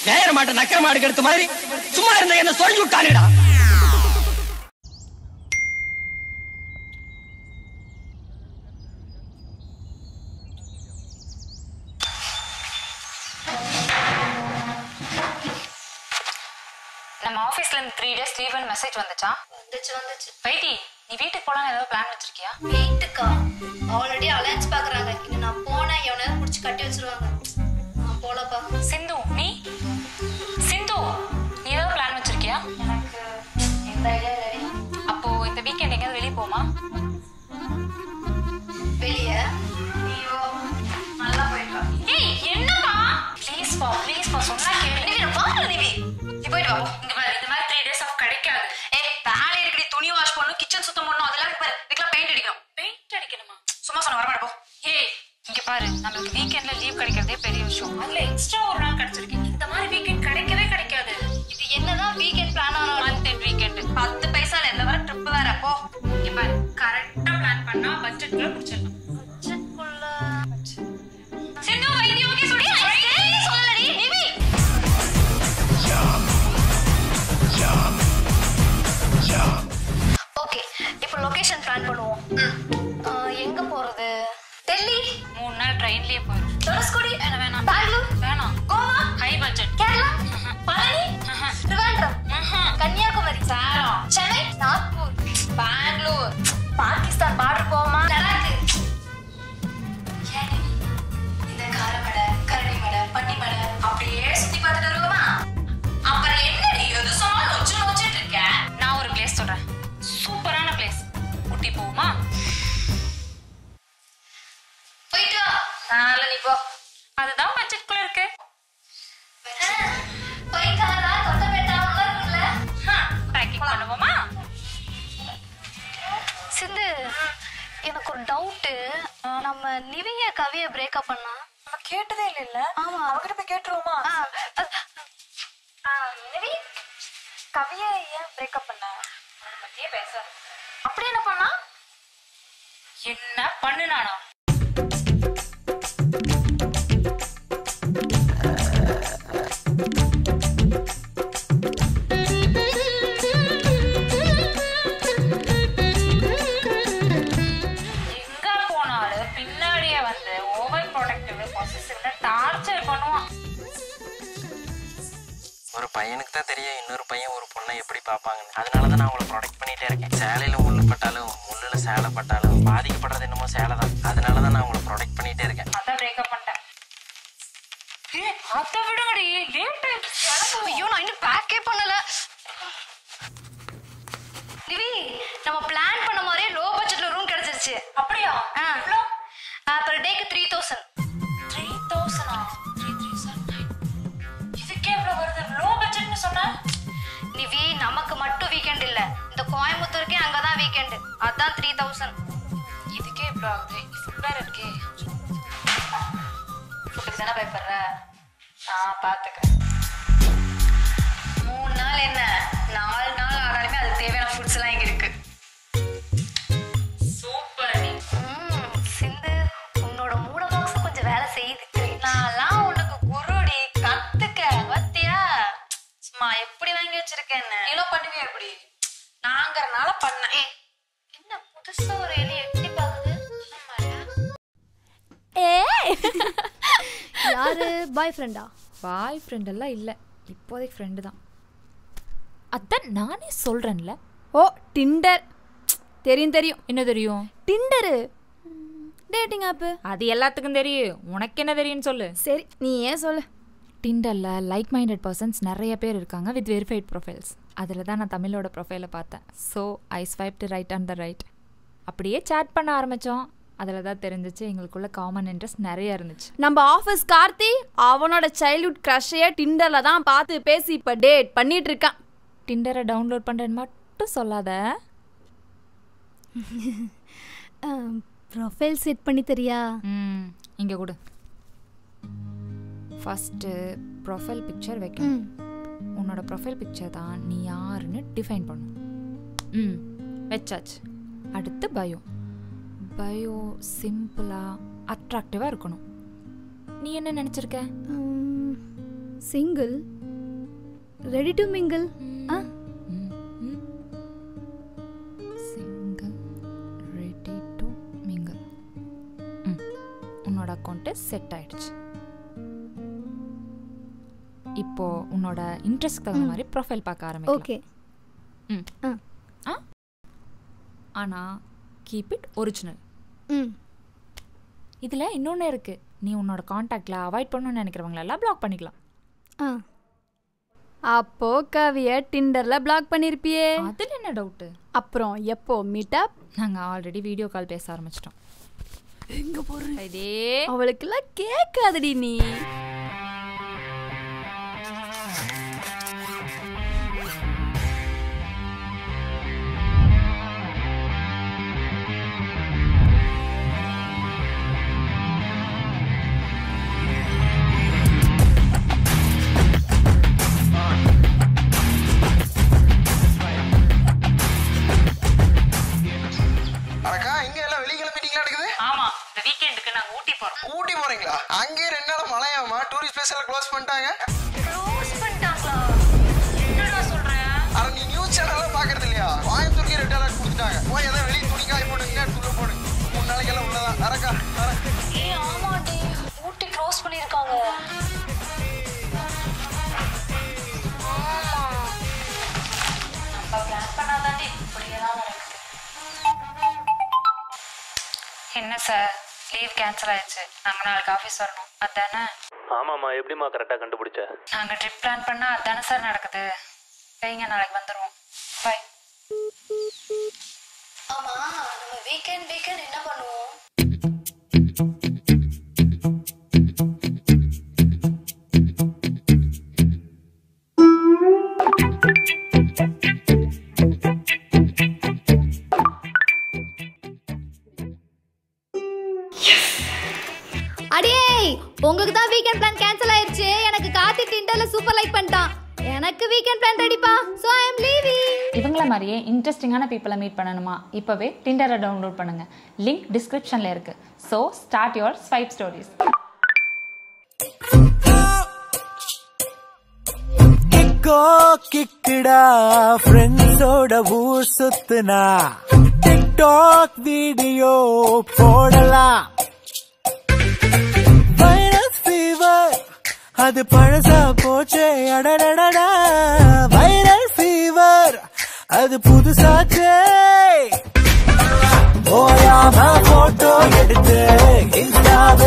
நேர மாட்ட நக்கர மாடு எடுத்த மாதிரி சும்மா இருந்த என்ன சொல்லி விட்டானுடா. நம்ம ஆபீஸ்ல இருந்து 3 days லீவ்னு மெசேஜ் வந்துச்சா? வந்துச்சு. வைட்டி, நீ வீட்டுக்கு போலாம் ஏதாவது பிளான் வச்சிருக்கியா? வீட்டுக்கா? ஆல்ரெடி அலைன்ஸ் பாக்குறாங்க. இன்னும் நான் போனா எவனாவது புடிச்சு கட்டி வச்சிருவாங்க. நான் போலப்பா. சிந்து, நீ ஏதாவது பிளான் வச்சிருக்கியா? எனக்கு எந்த ஐடியா இல்லடி. அப்போ இந்த வீக்கெண்ட் எங்கயாவது வெளிய போமா? வெளிய? நீயோ நல்லா போயிட்டு வா. ஏய் என்னப்பா? ப்ளீஸ் பா சொன்னா கேளு. நிவி நான் பாக்கல நிவி. நீ போயிட்டு வா. இங்க பாரு, இந்த மாதிரி 3 days ஆஃப் கிடைக்காது. வேலை இருக்குடி. துணி வாஷ் பண்ணணும், கிச்சன் சுத்தம் பண்ணணும், அதெல்லாம் பாரு. இதுக்கெல்லாம் பெயிண்ட் அடிக்கணும். பெயிண்ட் அடிக்கணுமா? சும்மா சொன்ன வரமாட்டே போ. ஏய் இங்க பாரு, நமக்கு வீக்கெண்ட்ல லீவ் கிடைக்கிறதே பெரிய விஷயம். அதுல எக்ஸ்ட்ரா ஒரு நாள் கிடைச்சிருக்கு. இந்த மாதிரி வீக்கெண்ட் கிடைக்கவே கிடைக்காது. இது என்னதான் வீக்கெண்ட் பிளான் ஆனாலும் மந்த் எண்ட் வீக்கெண்ட் 10 பைசால எந்த வர ட்ரிப் வேற போ. இங்க பாரு, கரெக்ட்டா பிளான் பண்ணா பட்ஜெட்குள்ள முடிச்சிடலாம். பட்ஜெட்குள்ள சிந்து, வைத்தி ஓகே சொல்லி சொல்லடி நிவி. ஓகே, இப்போ லொகேஷன் பிளான் பண்ணுவோம். எங்க போறது? டெல்லி 3 நாள் ட்ரெயின்லயே போயிடும். தனுஷ்கோடி வேணாம். பெங்களூர் வேணாம். Goa high budget. Kerala Palani Thiruvananthapuram Kanyakumari Salem Chennai Nagpur Bangalore Pakistan border போமா லடாக். இந்த காரமடை கரடிமடை பன்னிமடை அப்படியே சுத்தி பார்த்துட்டு வருவோமா? அப்புறம் என்னடி எது சொன்னாலும் நொச்சிட்டு இருக்க? நான் ஒரு பிளேஸ் சொல்றேன், சூப்பரான பிளேஸ். ஊட்டி போகுமா? போயிட்டு வா. நாளை நீ போ. அதுதான் பட்ஜெட்குள்ள இருக்கு. போய்க்காரா கொட்டப்பேட்டா இருக்குல்ல. பேக்கிங் பண்ணுவோமா? சிந்து, எனக்கு ஒரு டவுட்டு. நம்ம நிவிய கவிய பிரேக்கப் பண்ணா நம்ம கேட்டதே இல்ல. ஆமா, அவகிட்ட போய் கேட்டுருவோமா? நிவி கவிய ஏன் பிரேக்கப் பண்ண? பத்தியே பேச. அப்படி என்ன பண்ணா? என்ன பண்ணுனானா? ஒரு பையனுக்கு தான் தெரியும் இன்னொரு பையன் ஒரு பொண்ணை எப்படி பார்ப்பாங்கன்னு. அதனால தான் நான் அவங்கள ப்ரொடெக்ட் பண்ணிட்டே இருக்கேன். சேலையில முள்ளு பட்டாலும் முள்ளுல சேலை பட்டாலும் பாதிக்கப்படுறது என்னமோ சேலை தான். அதனால தான் நான் அவங்கள ப்ரொடெக்ட் பண்ணிட்டே இருக்கேன். அதான் பிரேக்கப் பண்ணிட்டேன். அதை விடுங்கடி, லேட் ஆயிடுச்சு. ஐயோ, நான் இன்னும் பேக்கே பண்ணல. நிவி, நம்ம பிளான் பண்ண மாதிரியே லோ பட்ஜெட்ல ரூம் கிடைச்சிருச்சு. அப்படியா? பர் டேக்கு 3000. 3000 இதுக்கே எவ்வளவு வருது? லோ பட்ஜெட்னு சொன்னா நிவி, நமக்கு மட்டும் வீக்கெண்ட் இல்ல, இந்த கோயம்புத்தூருக்கே அங்கதான் வீக்கெண்ட். அதான் 3000. இதுக்கே இவ்வளவு ஆகுது. ஃபுட் வேற இருக்கே. ஃபுட்டுக்கு தானே பயப்படுற? நான் பாத்துக்கிறேன். 3 நாள் என்ன 4 நாள் ஆனாலுமே அது தேவையான ஃபுட்ஸ் எல்லாம் இங்க இருக்கு. சூப்பர். சிந்து, உன்னோட மூட பாக்ஸ் கொஞ்சம் வேலை செய்யுது. நான்லாம் உனக்கு குருடி, கத்துக்க பத்தியா? சும்மா எப்படி வாங்கி வச்சிருக்கேன்னு நீலோ பண்ணுவியா? எப்படி நாங்கறனால பண்ணேன். என்ன புதுசா ஒரு எலி எட்டி பாக்குது? யாரு? பாய் ஃப்ரெண்டா? பாய் ஃப்ரெண்ட் எல்லாம் இல்லை, இப்போதைக்கு ஃப்ரெண்டு தான். அதான் நானே சொல்கிறேன்ல. ஓ, டிண்டர். தெரியும். என்ன தெரியும்? Tinder dating app. அது எல்லாத்துக்கும் தெரியும். உனக்கு என்ன தெரியும்னு சொல்லு. சரி, நீ ஏன் சொல்லு. டிண்டரில் லைக் மைண்டட் பர்சன்ஸ் நிறைய பேர் இருக்காங்க வித் வெரிஃபைட் ப்ரொஃபைல்ஸ். அதில் தான் நான் தமிழோட ப்ரொஃபைலை பார்த்தேன். So I swiped right and the right. அப்படியே சேட் பண்ண ஆரம்பித்தோம். அதில் தான் தெரிஞ்சிச்சு எங்களுக்குள்ள காமன் இன்ட்ரெஸ்ட் நிறைய இருந்துச்சு. நம்ம ஆஃபீஸ் கார்த்தி அவனோட சைல்ட்ஹுட் க்ரஷையே டிண்டரில் தான் பார்த்து பேசி இப்போ டேட் பண்ணிட்டு இருக்கான். டிண்டரை டவுன்லோட் பண்ணுறேன்னு மட்டும் சொல்லாத. ப்ரொஃபைல் செட் பண்ணி தெரியா? இங்கே கொடு. ஃபஸ்ட்டு ப்ரொஃபைல் பிக்சர் வைக்கணும். உன்னோட ப்ரொஃபைல் பிக்சர் தான் நீ யாருன்னு டிஃபைன் பண்ணும். வச்சாச்சு. அடுத்து பயோ சிம்பிளாக அட்ராக்டிவாக இருக்கணும். நீ என்ன நினச்சிருக்க? Single ready to mingle. Single ready to mingle. உன்னோட அக்கௌண்ட்டு செட் ஆயிடுச்சு. இப்போ உன்னோட இன்ட்ரெஸ்ட்க்கு தகுந்த மாதிரி ப்ரொஃபைல் பார்க்க ஆரம்பிக்கலாம். ஓகே. ஆனா கீப் இட் ஒரிஜினல். ம். இதுல இன்னொன்னு இருக்கு. நீ உன்னோட காண்டாக்ட்ல அவாய்ட் பண்ணணும்னு நினைக்கிறவங்கள எல்லாம் பிளாக் பண்ணிக்கலாம். அப்போ கவியை டிண்டர்ல பிளாக் பண்ணிருப்பியே. அதுல என்ன டவுட்? அப்புறம் எப்போ மீட்டப்? நாங்க ஆல்ரெடி வீடியோ கால் பேச ஆரம்பிச்சிட்டோம். எங்க போற? இதே அவளுக்கெல்லாம் கேட்காதடி நீ. ஊட்டி போறீங்களா? அங்கே 2 நாள் மழையாமா, டூரிஸ்ட் பிளேஸ் எல்லாம் க்ளோஸ் பண்ணிட்டாங்க. க்ளோஸ் பண்ணிட்டாங்களா? என்னடா சொல்ற? அட நீ நியூஸ் சேனல்லாம் பாக்குறது இல்லையா? கோயம்புத்தூருக்கு ரெட் அலர்ட் கொடுத்துட்டாங்க. போய் ஏதாவது வெளியே துணி காய போடுங்க, துள்ள போடுங்க. 3 நாளைக்கெல்லாம் உள்ளதான். அரக்கா ஆமாடி, ஊட்டி க்ளோஸ் பண்ணிருக்காங்க. நம்ம பிளான் பண்ணாதாண்டி இப்படியெல்லாம் நடக்குது. என்ன சார், லீவ் கேன்சல் ஆயிடுச்சு. நாங்கள் நாளைக்கு ஆஃபீஸ் வரணும், அதானே? ஆமாம்மா, எப்படிம்மா கரெக்டாக கண்டுபிடிச்ச? நாங்கள் ட்ரிப் பிளான் பண்ணால் அதானே சார் நடக்குது. வைங்க, நாளைக்கு வந்துடுவோம். பை. ஆமா, நம்ம வீக்கெண்ட் என்ன பண்ணுவோம்? உங்களுக்கு தான் வீக்கெண்ட் பிளான் கேன்சல் ஆயிருச்சு. எனக்கு கார்த்தி டிண்டர்ல சூப்பர் லைக் பண்ணிட்டான். எனக்கு வீக்கெண்ட் பிளான் ரெடிப்பா. So I am leaving. இவங்கள மாதிரியே இன்ட்ரெஸ்டிங்கான பீப்புளை மீட் பண்ணணுமா? இப்பவே டிண்டரை டவுன்லோட் பண்ணுங்க. லிங்க் டிஸ்கிரிப்ஷன்ல இருக்கு. So start your swipe stories. கிக்கடா ஃப்ரெண்ட்ஸோட ஊர் சுத்துனா டிக்டாக் வீடியோ போடலாம். வைரஸ் ஃபீவர் அது பழசா போச்சே அடடடடா. வைரஸ் ஃபீவர் அது புதுசாச்சே. ஓயாம போட்டோ எடுத்து இன்ஸ்டாவ